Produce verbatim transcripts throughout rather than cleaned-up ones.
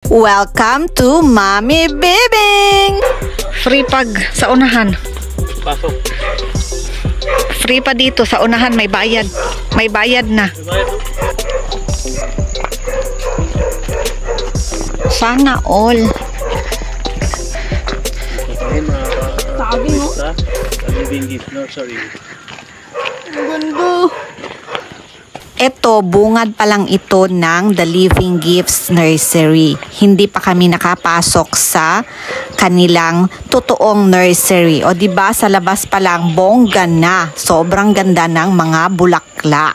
Welcome to Mommy Bibing! Free pag sa unahan. Pasok. Free pa dito sa unahan, may bayad. May bayad na. Sana all. Sabi mo? Living gift nursery. Ang ganda. Ito, bungad pa lang ito ng The Living Gifts Nursery. Hindi pa kami nakapasok sa kanilang totoong nursery. O diba, sa labas pa lang, bongga na. Sobrang ganda ng mga bulaklak.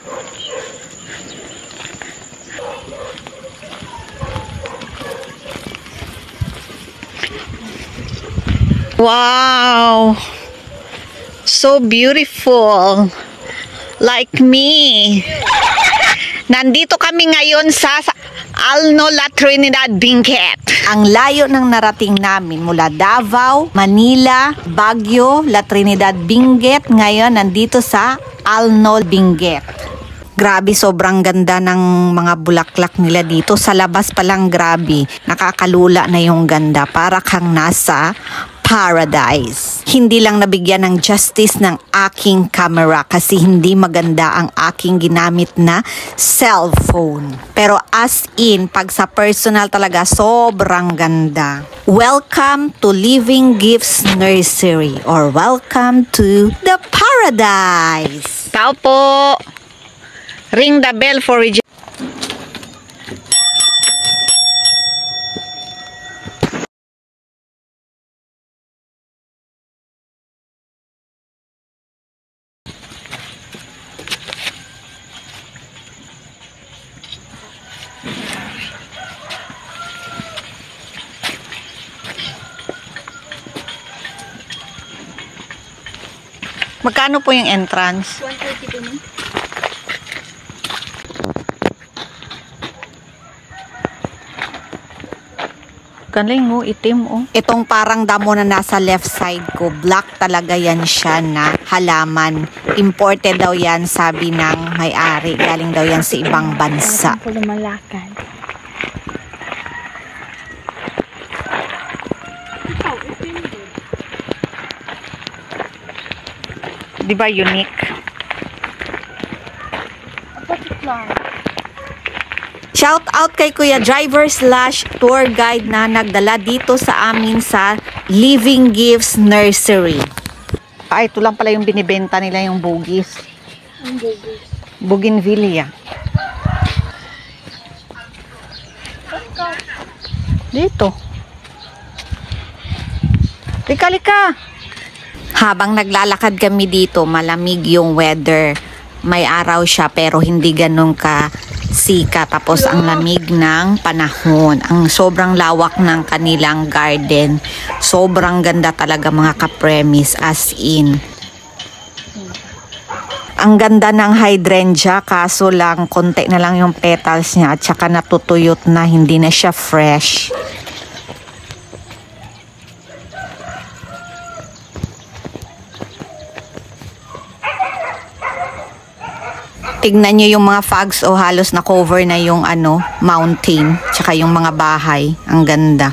Wow! So beautiful. Like me. Nandito kami ngayon sa, sa Alno La Trinidad Benguet. Ang layo ng narating namin mula Davao, Manila, Baguio, La Trinidad Benguet. Ngayon nandito sa Alno Benguet. Grabe, sobrang ganda ng mga bulaklak nila dito. Sa labas pa lang, grabe. Nakakalula na yung ganda. Para kang nasa paradise. Hindi lang nabigyan ng justice ng aking camera kasi hindi maganda ang aking ginamit na cellphone. Pero as in, pag sa personal talaga, sobrang ganda. Welcome to Living Gifts Nursery or welcome to the paradise. Tao po. Ring the bell for registration. Magkano po yung entrance? one thirty po nun. Galing mo, itim oh. Itong parang damo na nasa left side ko, black talaga yan siya na halaman. Imported daw yan, sabi ng may-ari. Galing daw yan sa ibang bansa. Ako lumalakad. Di ba unique? Shout out kay Kuya Driver slash tour guide na nagdala dito sa amin sa Living Gifts Nursery. Ay, ito lang pala yung binibenta nila, yung bugis. Ang bugis. Bougainvillea. Dito. Lika, lika. Habang naglalakad kami dito, malamig yung weather. May araw siya pero hindi ganun ka sika. Tapos ang lamig ng panahon. Ang sobrang lawak ng kanilang garden. Sobrang ganda talaga mga ka-premise, as in. Ang ganda ng hydrangea, kaso lang konti na lang yung petals niya at saka natutuyot na, hindi na siya fresh. Tignan nyo yung mga fogs o halos na cover na yung ano, mountain, tsaka yung mga bahay. Ang ganda.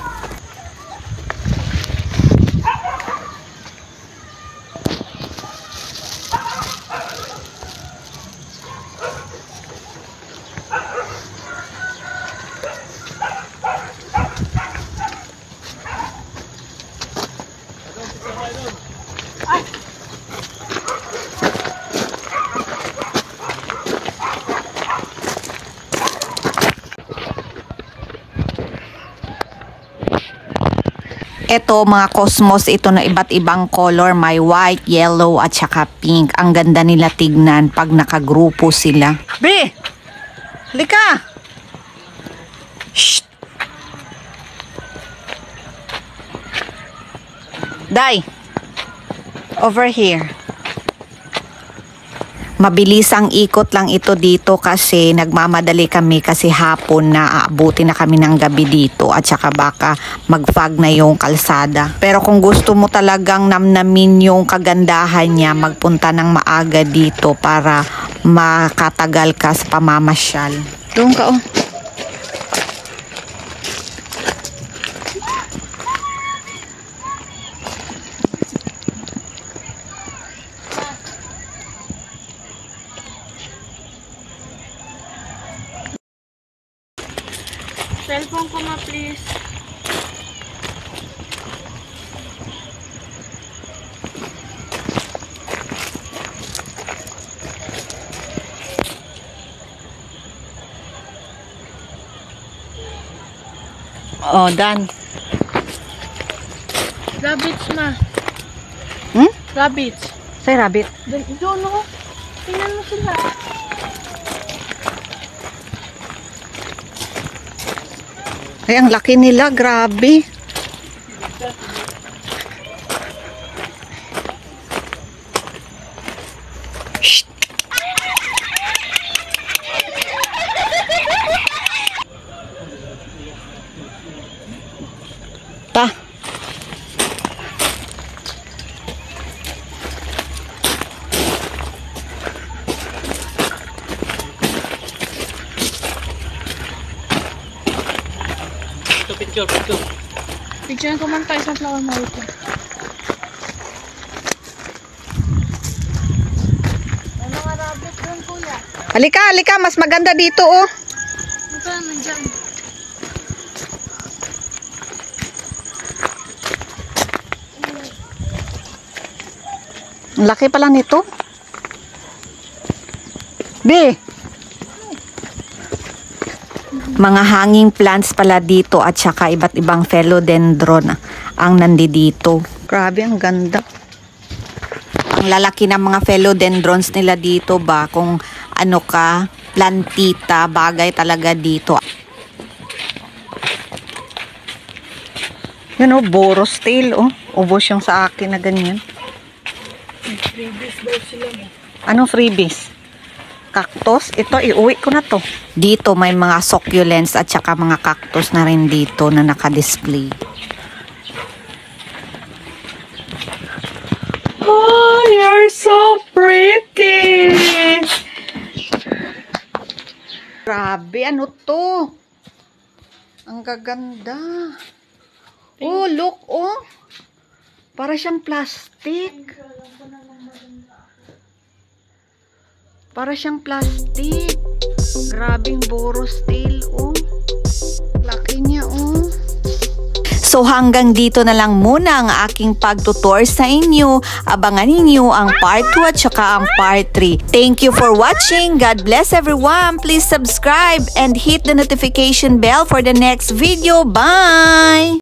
Ito mga cosmos, ito na iba't ibang color, may white, yellow at saka pink. Ang ganda nila tignan pag nakagrupo sila. Be! Lika! Shh! Day! Over here. Mabilis ang ikot lang ito dito kasi nagmamadali kami kasi hapon na aabuti na kami ng gabi dito at saka baka mag-fog na yung kalsada. Pero kung gusto mo talagang namnamin yung kagandahan niya, magpunta ng maaga dito para makatagal ka sa pamamasyal. Doon ka oh. ko ma, please. Oh, done. Rabbits, ma. Hmm? Rabbits. Say rabbit. Doon, doon, no? Tingnan mo sila. Ay, ang laki nila. Grabe. Shh. Ta. Ito, picture, picture. Picture ko man tayo sa flower mart. Ano nga rabbit doon, kuya? Halika, halika. Mas maganda dito, oh. Ito, nandyan. Ang laki pala nito. Be. Mga hanging plants pala dito at saka iba't ibang philodendron ang nandito. Grabe, ang ganda. Ang lalaki ng mga philodendrons nila dito ba, kung ano ka, plantita, bagay talaga dito. Yun, oh, Boros tail, oh. Ubos yung sa akin na ganyan. Freebies daw sila mo. Anong freebies? Cactus? Ito, iuwi ko na to. Dito may mga succulents at saka mga cactus na rin dito na naka-display. Oh, you're so pretty! Grabe, ano to? Ang gaganda. Oh, look, oh. Para siyang plastic. Para siyang plastic. Grabing Boros tail, oh. Laki niya, oh. So hanggang dito na lang muna ang aking pagtutour sa inyo. Abangan ninyo ang part two at saka ang part three. Thank you for watching. God bless everyone. Please subscribe and hit the notification bell for the next video. Bye!